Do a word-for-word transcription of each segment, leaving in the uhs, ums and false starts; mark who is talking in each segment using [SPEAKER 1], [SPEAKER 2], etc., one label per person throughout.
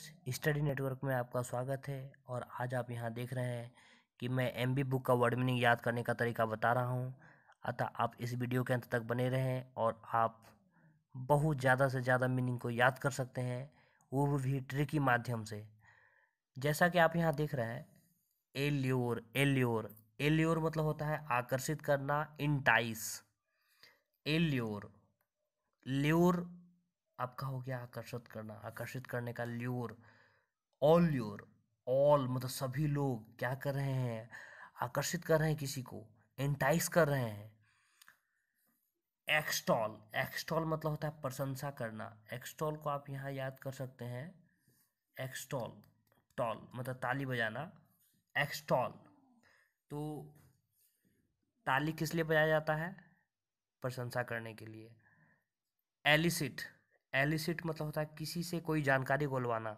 [SPEAKER 1] Study network में आपका स्वागत है। और आज आप यहाँ देख रहे हैं कि मैं एम बी बुक का वर्ड मीनिंग याद करने का तरीका बता रहा हूँ। अतः आप इस वीडियो के अंत तक बने रहें और आप बहुत ज़्यादा से ज़्यादा मीनिंग को याद कर सकते हैं, वो भी ट्रिक के माध्यम से। जैसा कि आप यहाँ देख रहे हैं, एल्योर एल्योर एल्योर मतलब होता है आकर्षित करना, इंटाइस। एल्योर ल्योर आपका हो गया आकर्षित करना, आकर्षित करने का ल्योर। ऑल ल्योर, ऑल मतलब सभी लोग क्या कर रहे हैं, आकर्षित कर रहे हैं किसी को, एंटाइस कर रहे हैं। एक्सटॉल, एक्सटॉल मतलब होता है प्रशंसा करना। एक्सटॉल को आप यहाँ याद कर सकते हैं, एक्सटॉल, टॉल मतलब ताली बजाना, एक्सटॉल। तो ताली किस लिए बजाया जाता है? प्रशंसा करने के लिए। एलिसिट, एलिसिट मतलब होता है किसी से कोई जानकारी उगलवाना।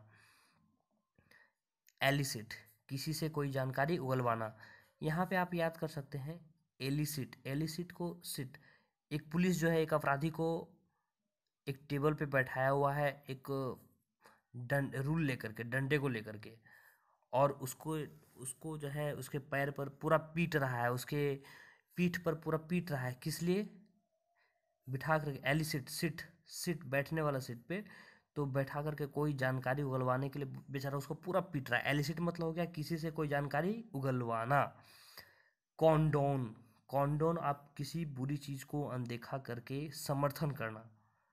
[SPEAKER 1] एलिसिट किसी से कोई जानकारी उगलवाना। यहाँ पे आप याद कर सकते हैं एलिसिट, एलिसिट को सिट। एक पुलिस जो है एक अपराधी को एक टेबल पे बैठाया हुआ है, एक डंड रूल लेकर के, डंडे को लेकर के, और उसको उसको जो है उसके पैर पर पूरा पीट रहा है, उसके पीठ पर पूरा पीट रहा है। किस लिए? बिठा करके, एलिसिट सिट, सिट बैठने वाला सीट पे, तो बैठा करके कोई जानकारी उगलवाने के लिए बेचारा उसको पूरा पीट रहा है। एलिसिट मतलब हो गया किसी से कोई जानकारी उगलवाना। कॉन्डोन, कॉन्डोन आप किसी बुरी चीज को अनदेखा करके समर्थन करना।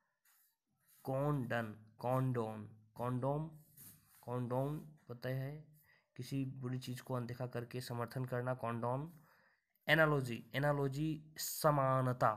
[SPEAKER 1] कॉन्डन, कॉन्डोन, कॉन्डोम, कॉन्डोम पता है, किसी बुरी चीज को अनदेखा करके समर्थन करना, कॉन्डोन। एनालॉजी, एनालॉजी समानता,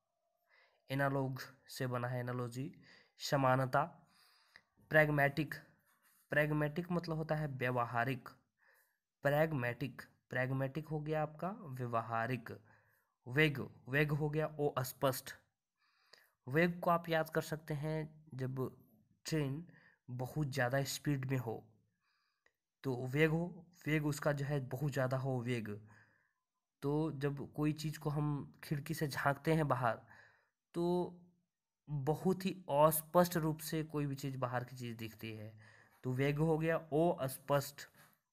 [SPEAKER 1] एनालॉग से बना है एनालॉजी, समानता। प्रैग्मेटिक, प्रैग्मेटिक मतलब होता है व्यवहारिक। प्रैग्मेटिक, प्रैग्मेटिक हो गया आपका व्यवहारिक। वेग, वेग हो गया ओ अस्पष्ट। वेग को आप याद कर सकते हैं जब ट्रेन बहुत ज़्यादा स्पीड में हो तो वेग हो, वेग उसका जो है बहुत ज़्यादा हो वेग। तो जब कोई चीज़ को हम खिड़की से झांकते हैं बाहर, तो बहुत ही अस्पष्ट रूप से कोई भी चीज़ बाहर की चीज़ दिखती है, तो वेग हो गया ओ अस्पष्ट।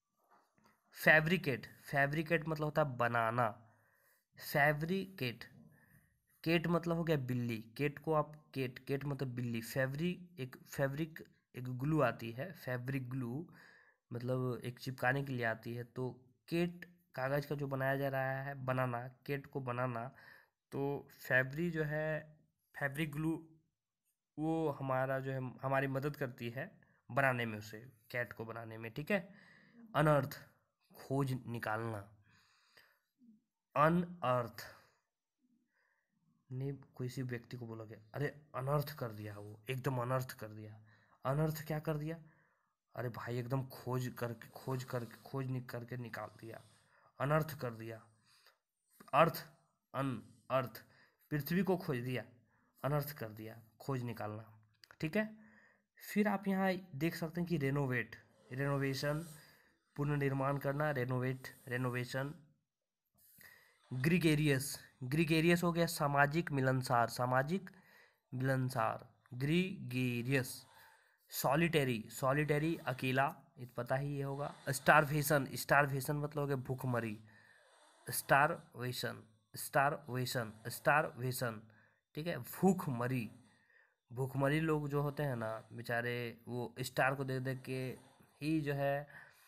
[SPEAKER 1] फैब्रिकेट, फैब्रिकेट मतलब होता है बनाना। फैब्रिकेट, केट मतलब हो गया बिल्ली, केट को आप केट, केट मतलब बिल्ली। फैब्रिक, एक फैब्रिक एक ग्लू आती है, फैब्रिक ग्लू मतलब एक चिपकाने के लिए आती है। तो केट कागज़ का जो बनाया जा रहा है, बनाना, केट को बनाना। तो फैब्रिक जो है, फैब्रिक ग्लू, वो हमारा जो है हमारी मदद करती है बनाने में, उसे कैट को बनाने में, ठीक है। अनर्थ, खोज निकालना। अनअर्थ ने किसी व्यक्ति को बोला गया, अरे अनर्थ कर दिया, वो एकदम अनर्थ कर दिया। अनर्थ क्या कर दिया? अरे भाई एकदम खोज करके, खोज करके, खोज निक करके निकाल दिया, अनर्थ कर दिया। अर्थ, अन अर्थ, पृथ्वी को खोज दिया, अनर्थ कर दिया, खोज निकालना, ठीक है। फिर आप यहाँ देख सकते हैं कि रेनोवेट, रेनोवेशन पुनर्निर्माण करना, रेनोवेट, रेनोवेशन। ग्रीगेरियस, ग्रीगेरियस हो गया सामाजिक मिलनसार, सामाजिक मिलनसार, ग्रीगेरियस। सॉलिटरी, सॉलिटरी अकेला, ये पता ही ये होगा। स्टारवेशन, स्टारवेशन मतलब हो गया भूखमरी। स्टारवेशन, स्टारवेशन, स्टारवेशन, ठीक है, भूखमरी। भूखमरी लोग जो होते हैं ना बेचारे, वो स्टार को देख देख के ही जो है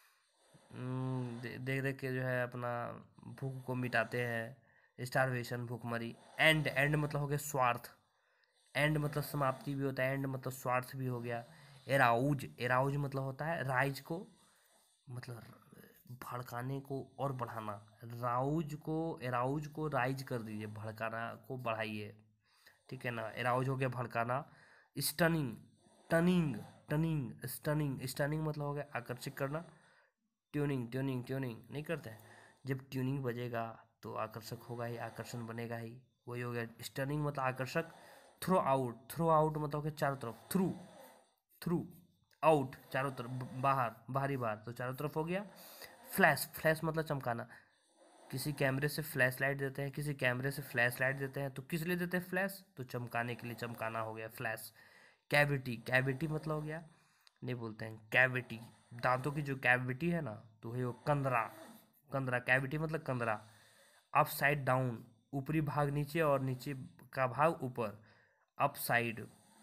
[SPEAKER 1] देख देख के जो है अपना भूख को मिटाते हैं। स्टारवेशन, भूखमरी। एंड, एंड मतलब हो गया स्वार्थ, एंड मतलब समाप्ति भी होता है, एंड मतलब स्वार्थ भी हो गया। एराउज, एराउज मतलब होता है राइज को, मतलब भड़काने को और बढ़ाना। राउज को, एराउज को राइज कर दीजिए, भड़काना को बढ़ाइए, ठीक है ना। एराउज हो गया भड़काना। Stunning, tanning, tanning, stunning, stunning मतलब हो गया आकर्षित करना। ट्यूनिंग, ट्यूनिंग, ट्यूनिंग नहीं करते हैं, जब ट्यूनिंग बजेगा तो आकर्षक होगा ही, आकर्षण बनेगा ही, वही हो गया स्टनिंग मतलब आकर्षक। थ्रो आउट, थ्रो आउट मतलब कि चारों तरफ, थ्रू, थ्रू आउट चारों तरफ, बाहर, बाहरी बाहर, तो चारों तरफ हो गया। फ्लैश, फ्लैश मतलब चमकाना। किसी कैमरे से फ्लैश लाइट देते हैं, किसी कैमरे से फ्लैश लाइट देते हैं, तो किस लिए देते हैं फ्लैश? तो चमकाने के लिए, चमकाना हो गया फ्लैश। कैविटी, कैविटी मतलब हो गया नहीं बोलते हैं, कैविटी। दांतों की जो कैविटी है ना, तो है वो कंदरा। कंदरा, कैविटी मतलब कंदरा। अप साइड डाउन, ऊपरी भाग नीचे और नीचे का भाग ऊपर। अप साइड,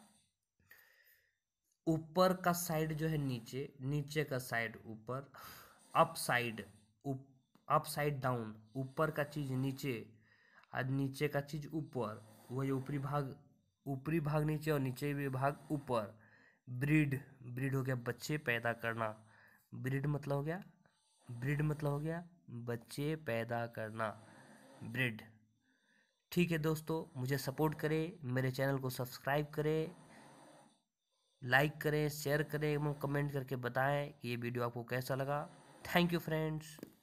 [SPEAKER 1] ऊपर का साइड जो है नीचे, नीचे का साइड ऊपर। Up side, up side down, ऊपर का चीज नीचे और नीचे का चीज ऊपर। वही ऊपरी भाग, ऊपरी भाग नीचे और नीचे भी भाग ऊपर। ब्रीड, ब्रीड हो गया बच्चे पैदा करना। ब्रीड मतलब हो गया, ब्रीड मतलब हो गया बच्चे पैदा करना, ब्रीड। ठीक है दोस्तों, मुझे सपोर्ट करें, मेरे चैनल को सब्सक्राइब करें, लाइक करें, शेयर करें एवं कमेंट करके बताएं कि ये वीडियो आपको कैसा लगा। Thank you friends.